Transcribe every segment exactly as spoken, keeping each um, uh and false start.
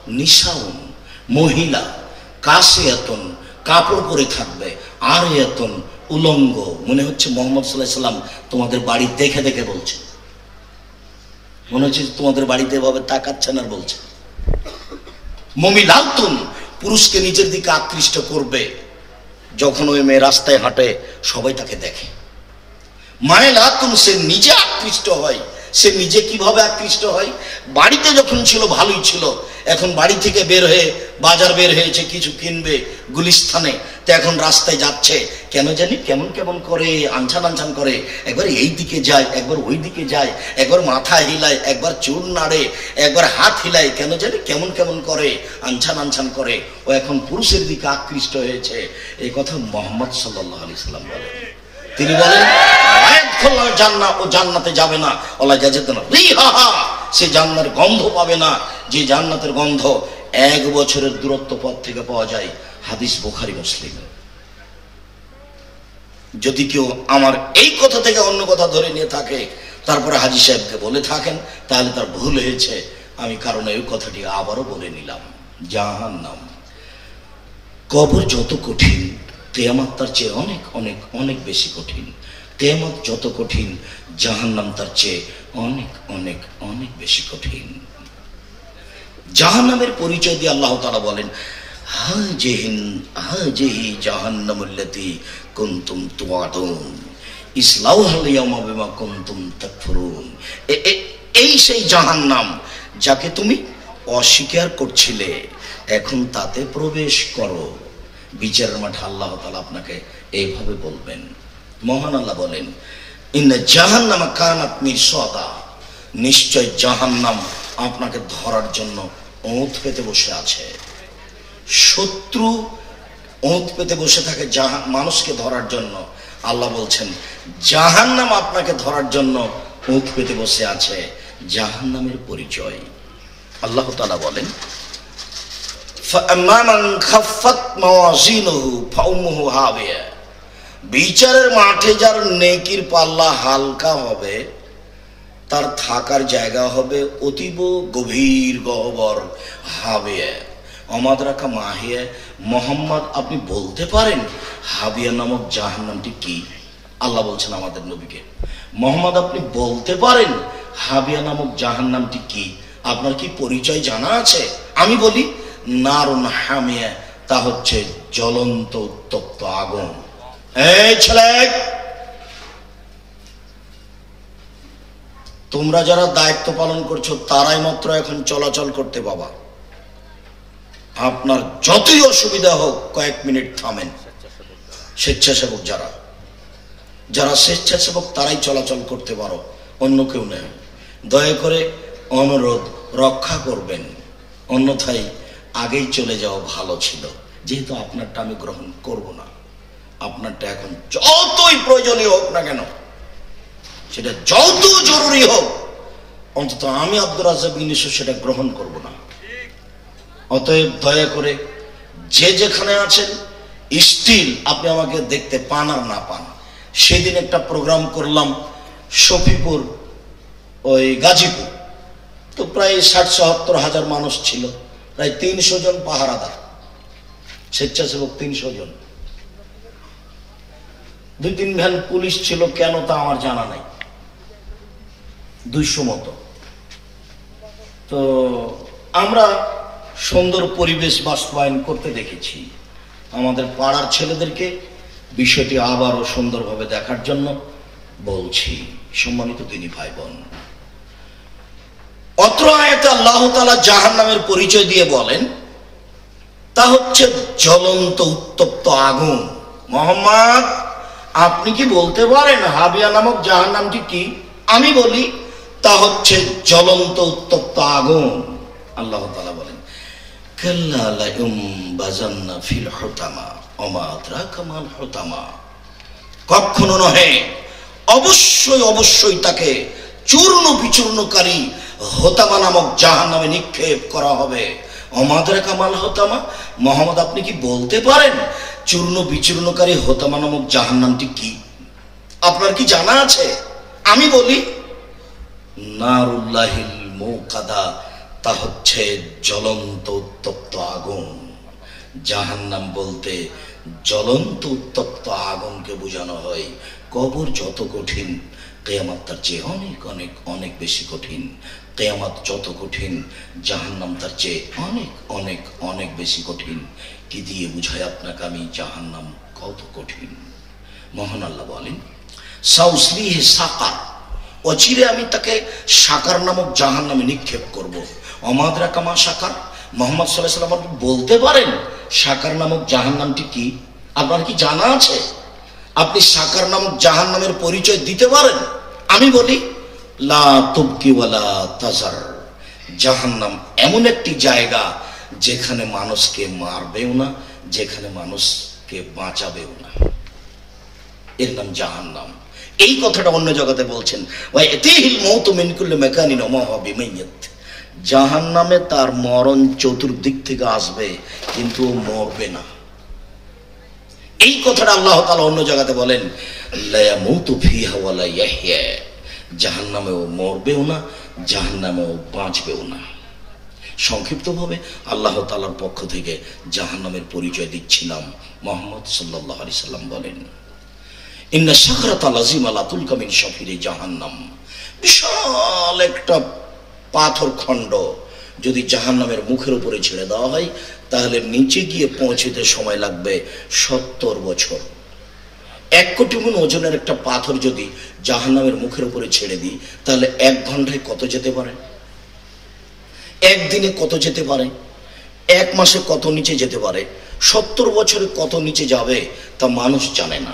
নিসাউন মহিলা, কাসিয়াতুন কাপড় পরে থাকবে, আর এতন উলঙ্গ। মনে হচ্ছে মোহাম্মদ সাল্লাল্লাহু আলাইহি সাল্লাম তোমাদের বাড়ি দেখে দেখে বলছে, মনে হচ্ছে তোমাদের বাড়িতে এভাবে তাকাচ্ছেন আর বলছে। মুমিলাতুন পুরুষকে নিজের দিকে আকৃষ্ট করবে, যখন ওই মেয়ে রাস্তায় হাঁটে সবাই তাকে দেখে। মাইলাতুন সে নিজে আকৃষ্ট হয়। সে নিজে কিভাবে আকৃষ্ট হয়? বাড়িতে যখন ছিল ভালোই ছিল, এখন বাড়ি থেকে বের হয়ে বাজার বের হয়েছে কিছু কিনবে গুলিস্থানে, তো এখন রাস্তায় যাচ্ছে কেন জানি কেমন কেমন করে, আনছান আনছান করে, একবার এই দিকে যায় একবার ওই দিকে যায়, একবার মাথা হিলায় একবার চুল নাড়ে একবার হাত হিলায়, কেন জানি কেমন কেমন করে, আনছান আনছান করে। ও এখন পুরুষের দিকে আকৃষ্ট হয়েছে। এই কথা মুহাম্মদ সাল্লাল্লাহু আলাইহি সাল্লাম বলেন। তিনি বলেন জান্নাত, ও জান্নাতে যাবে না, ওলা যাজাতুনা রিহাহা, সে জান্নাতের গন্ধ পাবে না, যে জান্নাতের গন্ধ এক বছরের দূরত্ব পথ থেকে পাওয়া যায়। হাদিস বুখারী মুসলিম। যদি কেউ আমার এই কথা থেকে অন্য কথা ধরে নিয়ে থাকে তারপরে হাজী সাহেবকে বলে থাকেন, তাহলে তার ভুল হয়েছে। আমি কারণ এই কথাটি আবারও বলে নিলাম। জাহান্নাম, কবর যত কঠিন, কিয়ামত তার চেয়ে অনেক অনেক অনেক বেশি কঠিন। কিয়ামত যত কঠিন, জাহান্নাম তার চেয়ে অনেক অনেক অনেক বেশি কঠিন। জাহান্নামের পরিচয় দিয়ে আল্লাহ তাআলা বলেন, হাজিহিন হাজিহি জাহান্নামুল্লাতী কুনতুম তুআদুন ইসলাউহাল ইয়াওমা বিমা কুনতুম তাকফুরুন। এই সেই জাহান্নাম যাকে তুমি অস্বীকার করছিলে, এখন তাতে প্রবেশ করো। বিচারের মাঠে আল্লাহ তাআলা আপনাকে এইভাবে বলবেন। মহান আল্লাহ বলেন, ইন্না জাহান্নামা কানাত মিরসাদা, নিশ্চয় জাহান্নাম আপনাকে ধরার জন্য ওঁত পেতে বসে আছে। শত্রু ওঁত পেতে বসে থাকে মানুষকে ধরার জন্য। আল্লাহ বলছেন জাহান্নাম আপনাকে ধরার জন্য ওঁত পেতে বসে আছে। জাহান্নামের পরিচয় আল্লাহ তাআলা বলেন, ফাআম্মা মান খাফফাত মাওয়াজিনুহু ফাউম্মুহু হাবিয়া, বিচারের মাঠে যার নেকির পাল্লা হালকা হবে তার থাকার জায়গা হবে অতীব গভীর গহ্বর। হাবিয়া অমাদরাকা মাহিয়া, মোহাম্মদ আপনি বলতে পারেন হাবিয়া নামক জাহান্নামটি কি? আল্লাহ বলছেন আমাদের নবীকে, মোহাম্মদ আপনি বলতে পারেন হাবিয়া নামক জাহান্নামটি কি? আপনার কি পরিচয় জানা আছে? আমি বলি নারুন হামিয়া, তা হচ্ছে জ্বলন্ত উত্তপ্ত আগুন। এই ছেলে, তোমরা যারা দায়িত্ব পালন করছো তারাই মাত্র এখন চলাচল করতে বাবা। আপনার যতই অসুবিধা হোক কয়েক মিনিট থামেন। স্বেচ্ছাসেবক যারা যারা স্বেচ্ছাসেবক তারাই চলাচল করতে পারো, অন্য কেউ নেই। দয়া করে অনুরোধ রক্ষা করবেন, অন্যথায় আগেই চলে যাওয়া ভালো ছিল। যেহেতু আপনারটা আমি গ্রহণ করব না, আপনারটা এখন যতই প্রয়োজনীয় হোক না কেন, সেটা যত জরুরি হোক, অন্তত আমি আব্দুর রাজ্জাক বিন ইউসুফ সেটা গ্রহণ করব না। অতএব দয়া করে যে যেখানে আছেন, স্টিল আপনি আমাকে দেখতে পান আর না পান। সেদিন একটা প্রোগ্রাম করলাম শফিপুর, ওই গাজীপুর, তো প্রায় ষাট সত্তর হাজার মানুষ ছিল, প্রায় তিনশো জন পাহারাদার, স্বেচ্ছাসেবক তিনশো জন, দুই তিন ভ্যান পুলিশ ছিল, কেন তা আমার জানা নাই, দুইশো মতো। তো আমরা সুন্দর পরিবেশ বাস্তবায়ন করতে দেখেছি। আমাদের পাড়ার ছেলেদেরকে বিষয়টি আবারও সুন্দরভাবে দেখার জন্য বলছি। সম্মানিত দিনী ভাই বোন, অত্র আয়াতে আল্লাহ তাআলা জাহান্নামের পরিচয় দিয়ে বলেন তা হচ্ছে জ্বলন্ত উত্তপ্ত আগুন। মুহাম্মদ আপনি কি বলতে পারেন হাবিয়া নামক জাহান্নামটি কি? আমি বলি তা হচ্ছে জ্বলন্ত উত্তপ্ত আগুন। আল্লাহ তাআলা বলেন, কাল্লা লায়ুমবাযান্না ফিল হুতামা ওমা আদরাকা মাল হুতামা, কখনো নহে, অবশ্যই অবশ্যই তাকে চূর্ণ বিচূর্ণকারী হোতামা নামক জাহান্নামে নিক্ষেপ করা হবে। ওমা আদরাকা মাল হুতামা, মুহাম্মদ আপনি কি বলতে পারেন চূর্ণ বিচূর্ণকারী হোতামা নামক জাহান্নামটি কি? আপনার কি জানা আছে? আমি বলি নারুল্লাহিল মুকাদা তা হচ্ছে জ্বলন্ত উত্তপ্ত আগুন। জাহান্নাম বলতে জ্বলন্ত উত্তপ্ত আগুনকে বোঝানো হয়। কবর যত কঠিন, কিয়ামত তার চেয়ে অনেক অনেক অনেক বেশি কঠিন। কিয়ামত যত কঠিন, জাহান্নাম তার চেয়ে অনেক অনেক অনেক বেশি কঠিন। কি দিয়ে বুঝায় আপনাকে আমি জাহান্নাম কত কঠিন? মহান আল্লাহ বলেন, সাউসলিহি সাকার, অচিরে আমি তাকে সাকার নামক জাহান্নামে নিক্ষেপ করব। অমাদরা কামা সাকার, মুহাম্মদ সাল্লাল্লাহু আলাইহি ওয়াসাল্লাম বলতে পারেন সাকার নামক জাহান্নামটি কি? আপনার কি জানা আছে? আপনি সাকার নামক জাহান্নামের পরিচয় দিতে পারেন? আমি বলি, লা তুবকি ওয়ালা তাজার। জাহান্নাম এমন একটি জায়গা যেখানে মানুষকে মারবেও না, যেখানে মানুষকে বাঁচাবেও না, এর নাম জাহান্নাম। এই কথাটা অন্য জগতে বলছেন, ওয়া ইয়াতিহিল মাউতু মিন কুল্লি মাকানিন ওয়া মা হুয়া বিমাইয়িত। জাহান্নামে তার মরণ চতুর্দিক থেকে আসবে, কিন্তু ও মরবে না। এই কথাটা আল্লাহ তাআলা অন্য জায়গাতে বলেন, লা ইয়ামুতু ফিহা ওয়া লা ইয়াহইয়া। জাহান্নামেও মরবেও না, জাহান্নামেও বাঁচবেও না। সংক্ষিপ্তভাবে আল্লাহ তাআলার পক্ষ থেকে জাহান্নামের পরিচয় দিচ্ছিলাম। মুহাম্মদ সাল্লাল্লাহু আলাইহি সাল্লাম বলেন, ইন্না শাকরাতা লাযিমা লা তুলকা মিন শাফিরি জাহান্নাম। বিশাল একটা পাথর খণ্ড যদি জাহান্নামের মুখের উপরে ছেড়ে দেওয়া হয়, তাহলে নিচে গিয়ে পৌঁছতে সময় লাগবে সত্তর বছর। এক কোটি গুণ ওজনের একটা পাথর যদি জাহান্নামের মুখের উপরে ছেড়ে দিই, তাহলে এক ঘন্টায় কত যেতে পারে? একদিনে কত যেতে পারে? এক মাসে কত নিচে যেতে পারে? সত্তর বছরে কত নিচে যাবে তা মানুষ জানে না।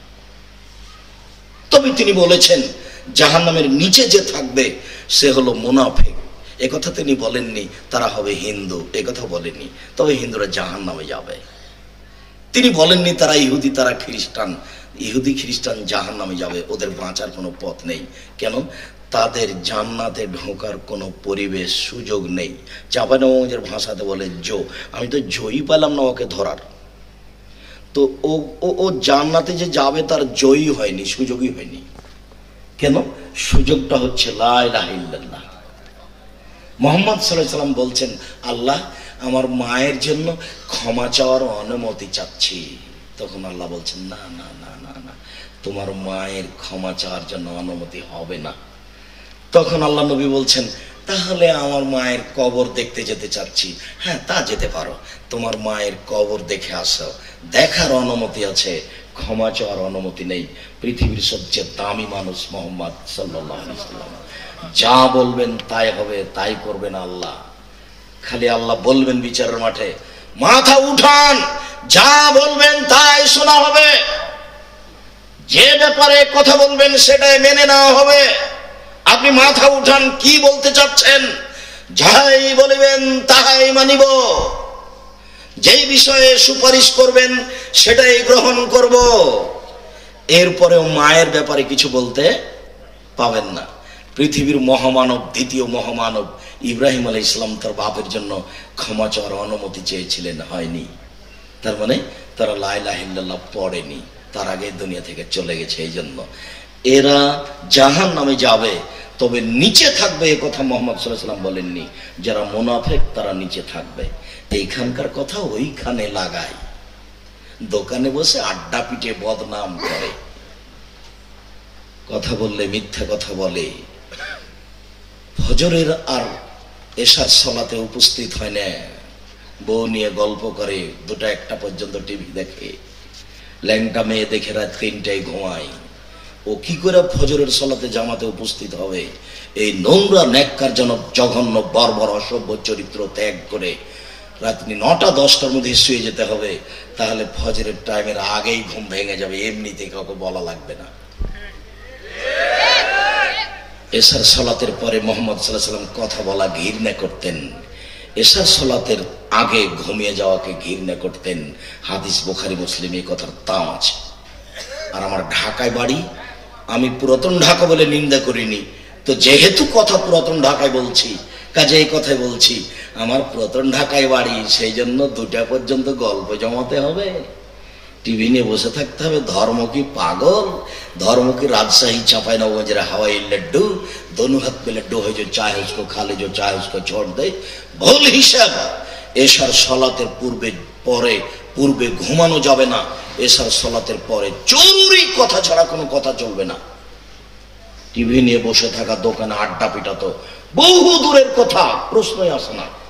তবে তিনি বলেছেন, জাহান্নামের নিচে যে থাকবে সে হলো মুনাফিক। একথা তিনি বলেননি তারা হবে হিন্দু, একথা বলেননি। তবে হিন্দুরা জাহান্নামে যাবে। তিনি বলেননি তারা ইহুদি, তারা খ্রিস্টান। ইহুদি খ্রিস্টান জাহান্নামে যাবে, ওদের বাঁচার কোনো পথ নেই। কেন? তাদের জান্নাতে ঢোকার কোনো পরিবেশ সুযোগ নেই। চাঁপাইনবাবগঞ্জের ভাষাতে বলে জো। আমি তো জয়ী পেলাম না ওকে ধরার। তো ও ও জান্নাতে যে যাবে তার জয়ী হয়নি, সুযোগই হয়নি। কেন? সুযোগটা হচ্ছে লা ইলাহা ইল্লাল্লাহ। মুহাম্মদ সাল্লাল্লাহু আলাইহি সাল্লাম বলছেন, আল্লাহ আমার মায়ের জন্য ক্ষমা চাওয়ার অনুমতি চাচ্ছি। তখন আল্লাহ বলছেন, না না না না না, তোমার মায়ের ক্ষমা চাওয়ার জন্য অনুমতি হবে না। তখন আল্লাহ নবী বলছেন, তাহলে আমার মায়ের কবর দেখতে যেতে চাচ্ছি। হ্যাঁ, তা যেতে পারো, তোমার মায়ের কবর দেখে আসো। দেখার অনুমতি আছে, ক্ষমা চাওয়ার অনুমতি নেই। পৃথিবীর সবচেয়ে দামি মানুষ মুহাম্মদ সাল্লাল্লাহু আলাইহি ওয়াসাল্লাম। যা বলবেন তাই হবে, তাই করবেন আল্লাহ। খালি আল্লাহ বলবেন বিচারের মাঠে, মাথা উঠান, যা বলবেন তাই শোনা হবে। যে ব্যাপারে কথা বলবেন সেটাই মেনে নেওয়া হবে। আপনি মাথা উঠান, কি বলতে চাচ্ছেন? যাই বলিবেন তাহাই মানিব। যেই বিষয়ে সুপারিশ করবেন সেটাই গ্রহণ করব। এরপরেও মায়ের ব্যাপারে কিছু বলতে পাবেন না। পৃথিবীর মহামানব, দ্বিতীয় মহামানব ইব্রাহিম আলাইহিস সালাম তার বাপের জন্য ক্ষমা চাওয়ার অনুমতি চেয়েছিলেন, হয়নি। তার মানে তারা লা ইলাহা ইল্লাল্লাহ পড়েনি, তার আগে দুনিয়া থেকে চলে গেছে। এই জন্য এরা জাহান্নামে যাবে, তবে নিচে থাকবে, এ কথা মুহাম্মদ সাল্লাল্লাহু আলাইহি সাল্লাম বলেননি। যারা মুনাফিক তারা নিচে থাকবে। এইখানকার কথা ওইখানে লাগায়, দোকানে বসে আড্ডা পিটে বদনাম করে, কথা বললে মিথ্যা কথা বলে, ফজরের আর এশার সালাতে উপস্থিত হয় না, বউ নিয়ে গল্প করে, দুটা একটা পর্যন্ত টিভি দেখে, ল্যাংটা মেয়ে দেখে রাত তিনটায় ঘুমায়। ও কি করে ফজরের সালাতে জামাতে উপস্থিত হবে? এই নোংরা ন্যাক্কারজনক জঘন্য বর্বর অসভ্য চরিত্র ত্যাগ করে রাত্রি নটা দশটার মধ্যে শুয়ে যেতে হবে, তাহলে ফজরের টাইমের আগেই ঘুম ভেঙে যাবে, এমনিতে কাউকে বলা লাগবে না। এশার সালাতের পরে মুহাম্মদ সাল্লাল্লাহু আলাইহি সাল্লাম কথা বলা ঘৃণা করতেন, এশার সালাতের আগে ঘুমিয়ে যাওয়াকে ঘৃণা করতেন। হাদিস বুখারী মুসলিম এই কথার দাম আছে। আর আমার ঢাকায় বাড়ি, আমি পুরাতন ঢাকা বলে নিন্দা করিনি, তো যেহেতু কথা পুরাতন ঢাকায় বলছি, কাজে এই কথাই বলছি, আমার পুরাতন ঢাকায় বাড়ি, সেই জন্য দুটা পর্যন্ত গল্প জমাতে হবে। টিভি নিয়ে বসে থাকতে হবে? ধর্ম কি পাগল? धर्म की राजशाही छपाई ना जरा हवाई लड्डू दोनों हाथ पे लड्डू है जो चाहे उसको खा ले जो चाहे उसको छोड़ दे भूल हिसाब एशार सलातेर पूर्वे परे पूर्वे घुमानो जाबे ना एशार सलातेर परे जरूरी कथा छाड़ा कोनो कथा चलबे ना टीवी निये बसे थाका दोकाने आड्डा पिटा तो बहु दूरेर कथा प्रश्नई आसे ना।